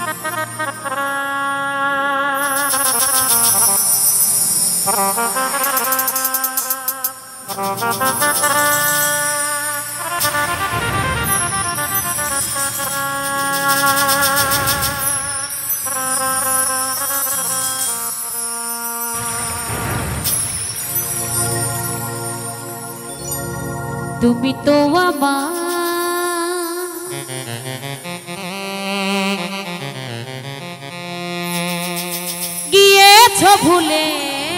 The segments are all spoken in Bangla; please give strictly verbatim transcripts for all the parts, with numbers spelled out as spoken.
তুমি তো আমার গিয়েছ ভুলে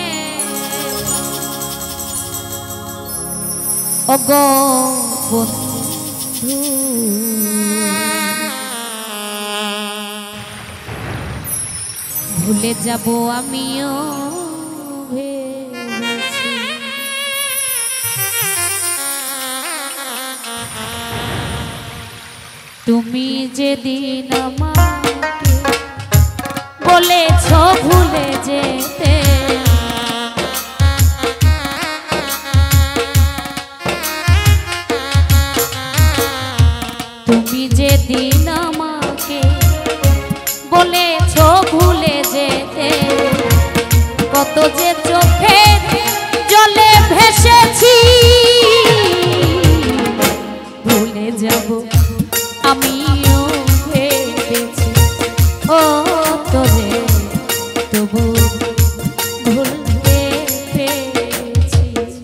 ওগো বন্ধু ভুলে যাব আমিও ভেবেছি তুমি যেদিন আমাকে বলেছ ভুলে যেতে তুমি যেদিন আমাকে বলেছ ভুলে যেতে কত যে চোখে জলে ভেসেছি ভুলে যাব আমিও ভেবেছি ও তোরে তবু ভুলতে পেরেছি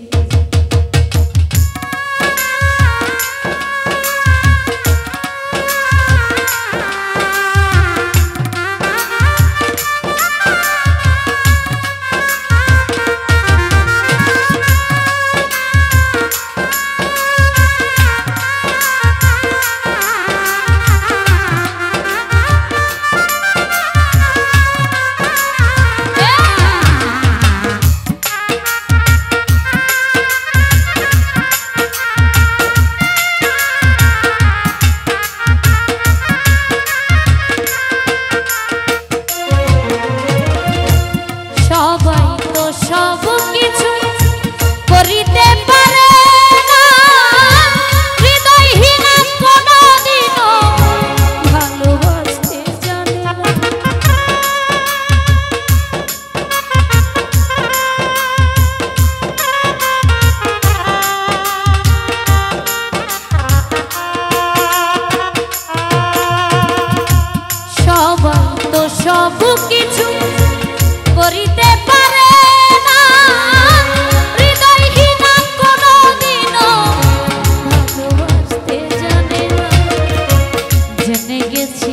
সব কিছু করিতে পারে না হৃদয়হীনা কোনদিনও ভালোবাসতে জানে না জেনে গেছি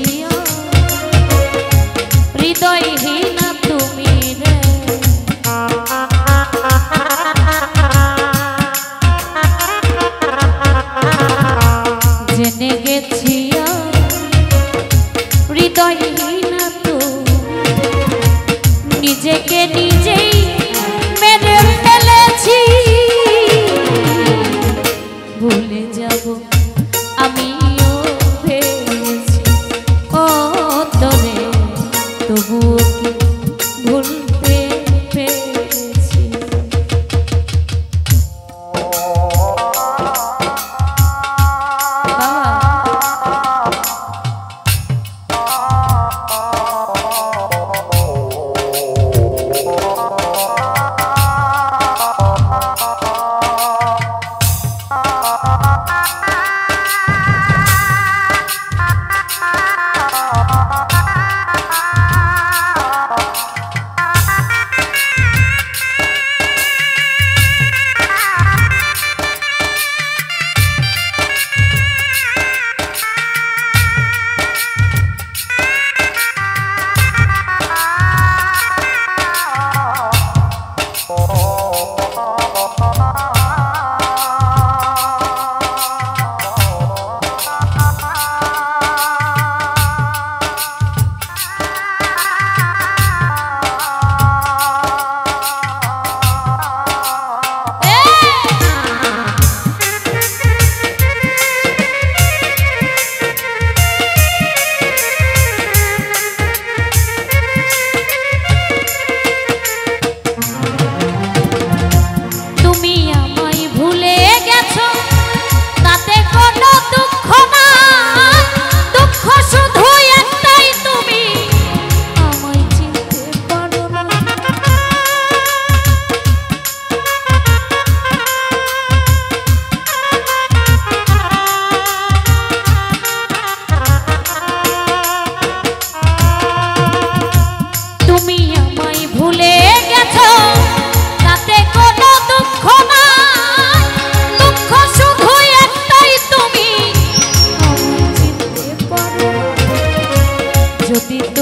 হৃদয়হীনা তুমি রে জেনে গেছি হৃদয়হীনা নিজেকে নিজেই মেরে ফেলেছি ভুলে যাব আমিও ভেবেছি ও তোরে তবুও কি ভুলতে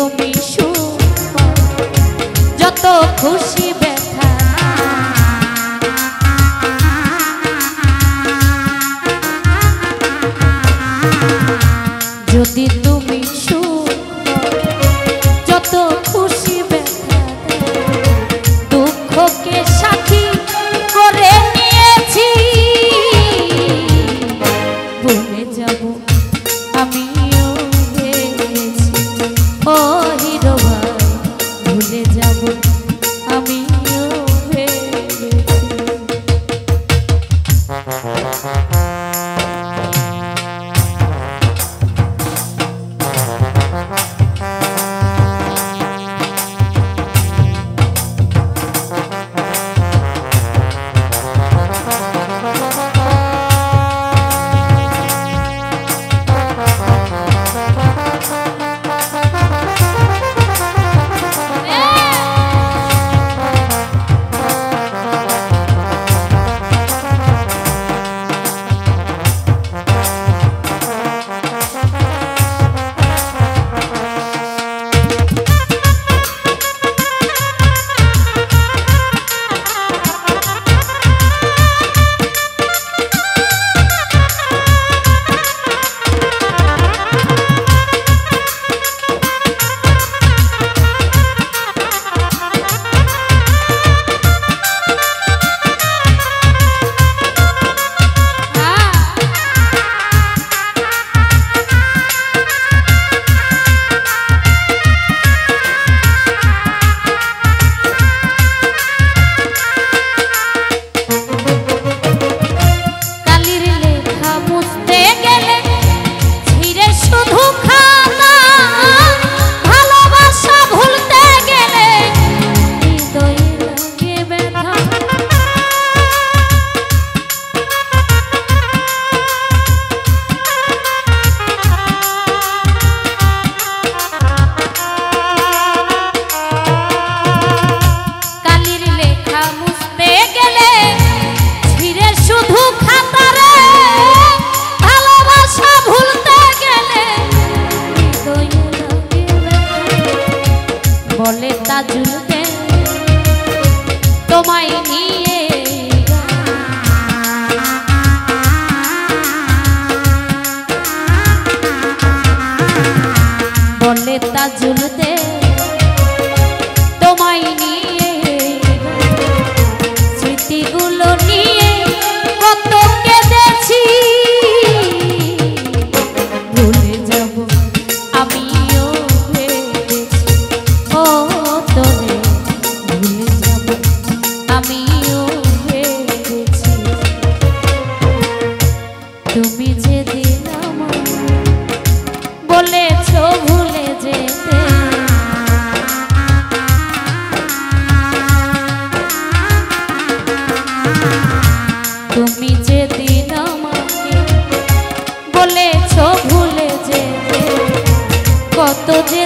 তুমি সুখ যত খুশি ব্যথা যদি তুমি সুখ যত খুশি ব্যথা দুঃখকে সাথী করে নিয়েছি ভুলে যাব আমিও ভেবেছি ও হিরো ভাই ভুলে যাব আমিও ভেবেছি বলে তাজুলকে তোমায় নিয়ে বলে তাজুলতে তোমায় নিয়ে স্মৃতিগুলো নিয়ে কত কেঁদেছি ভুলে যাব আমিও তুমি যেদিন বলেছ ভুলে যেতে তুমি যেদিন আমাকে বলেছ ভুলে যেতে কত যে